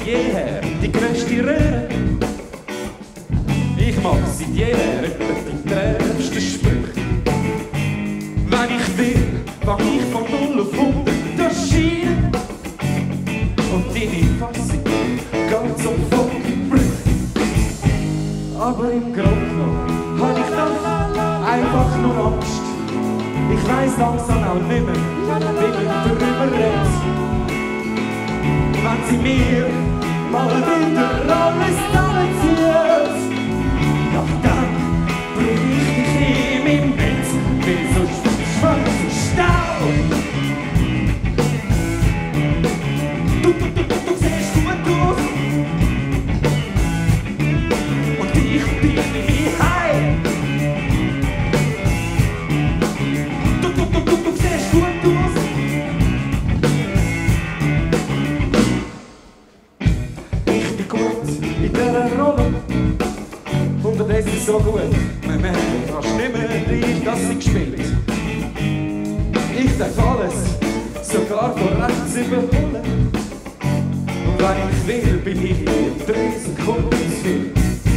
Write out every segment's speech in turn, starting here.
seit jeher die grösste Röhre. Ich mag seit jeher etwa die treffsten Sprüche. Wenn ich will, fang ich von 0 auf 100 das Schienen. Und deine Fassung geht sofort in Brüche. Aber im Grunde genommen hab ich doch einfach nur Angst. Ich weiss langsam auch nicht mehr, wie ich darüber rede. Wenn sie mir mal wieder alles zusammenzieht, ja dann brich ich dich in meinem Bett, weil sonst schwarzer Stau. Du siehst gut aus und ich nehme mich heim. Du siehst gut aus. Ich bin gut in dieser Rolle. Unterdessen so gut, man merkt fast nicht mehr rein, dass sie gespielt. Ich darf alles, sogar von rechts überholen. Und wenn ich will, bin ich in 3 Sekunden zu viel.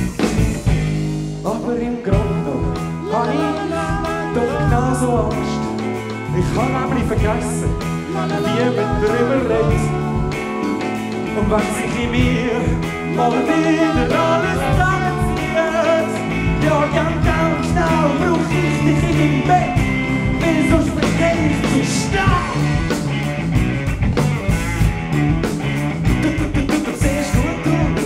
Aber im Grunde genommen habe ich doch genauso Angst. Ich habe nämlich vergessen, wie man darüber redet. Und wenn sich in mir mal wieder alles zusammenzieht, ja, ganz genau brauch ich dich in meinem Bett, weil sonst vergeh ich zu stark. Du siehst gut aus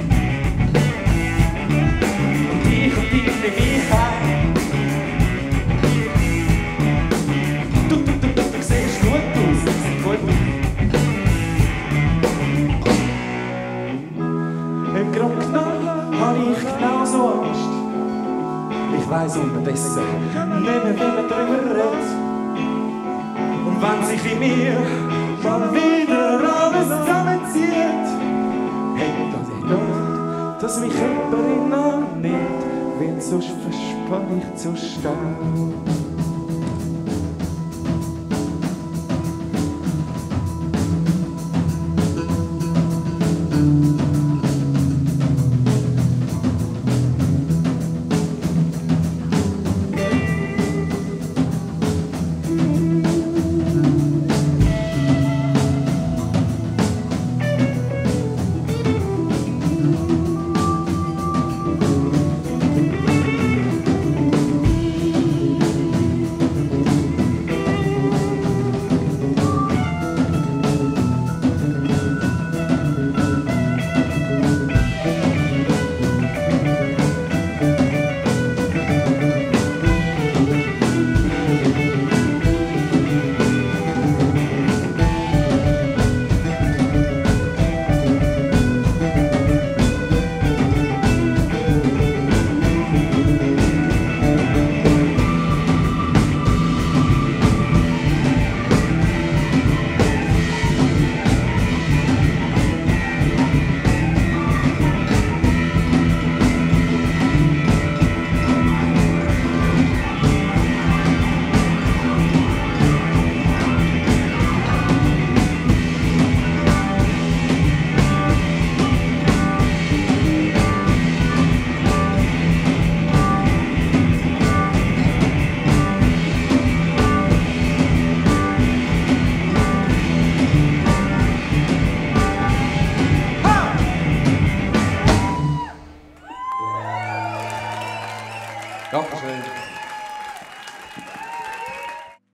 und ich nehme mich heim. Du siehst gut aus, das ist gut. Im Grunde genommen habe ich genauso Angst. Ich weiss unterdessen nicht mehr, wie man darüber redet. Und wenn sich in mir mal wieder alles zusammenzieht, hätte ich gedacht, dass mich jemand in den Arm nimmt, weil sonst verspann ich zu stark.